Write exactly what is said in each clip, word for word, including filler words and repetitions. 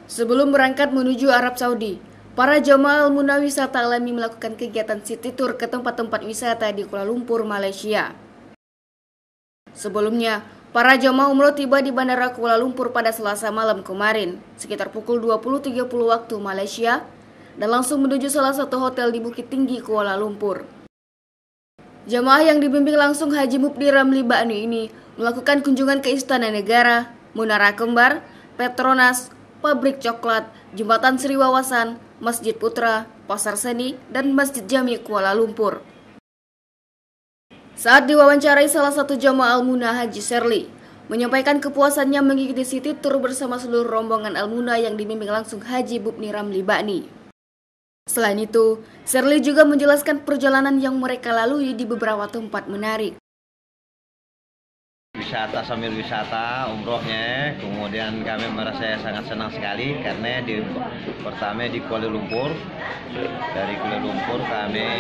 Sebelum berangkat menuju Arab Saudi, para jamaah Al-Munah Wisata Alami melakukan kegiatan city tour ke tempat-tempat wisata di Kuala Lumpur, Malaysia. Sebelumnya, para jamaah umroh tiba di Bandara Kuala Lumpur pada Selasa malam kemarin, sekitar pukul dua puluh tiga puluh waktu Malaysia, dan langsung menuju salah satu hotel di Bukit Tinggi, Kuala Lumpur. Jamaah yang dibimbing langsung Haji Mufti Ramli Bakni ini melakukan kunjungan ke Istana Negara, Menara Kembar, Petronas, Pabrik Coklat, Jembatan Sri Wawasan, Masjid Putra, Pasar Seni, dan Masjid Jami Kuala Lumpur. Saat diwawancarai salah satu jamaah Al-Munah, Haji Serli menyampaikan kepuasannya mengikuti city tour bersama seluruh rombongan Al-Munah yang dibimbing langsung Haji Mufti Ramli Bakni. Selain itu, Serli juga menjelaskan perjalanan yang mereka lalui di beberapa tempat menarik. Wisata sambil wisata umrohnya, kemudian kami merasa sangat senang sekali karena di pertama di Kuala Lumpur, dari Kuala Lumpur kami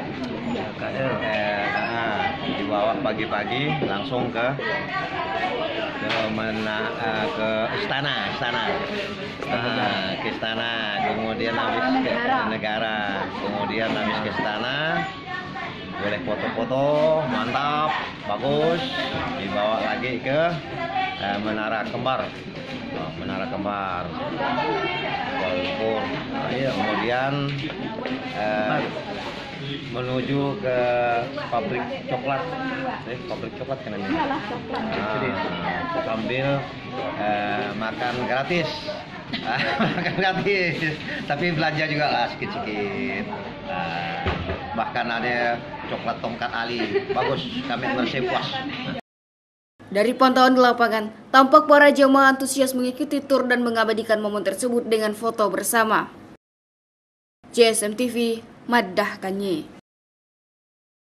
eh, eh, dibawa pagi-pagi langsung ke ke, mena, eh, ke istana, istana, nah, ke istana, kemudian habis ke negara, kemudian habis ke istana. Boleh foto-foto, mantap, bagus. Dibawa lagi ke eh, Menara Kembar, oh, Menara Kembar, Kuala Lumpur. Nah, iya, kemudian eh, menuju ke pabrik coklat, eh, pabrik coklat kan ini. Nah, sambil eh, makan gratis, makan gratis, tapi belanja juga lah sedikit-sedikit. Nah, bahkan ada coklat tongkat Ali, bagus, kami merasa puas. Dari pantauan di lapangan, tampak para jemaah antusias mengikuti tur dan mengabadikan momen tersebut dengan foto bersama. J S M T V, Maddah Kanye.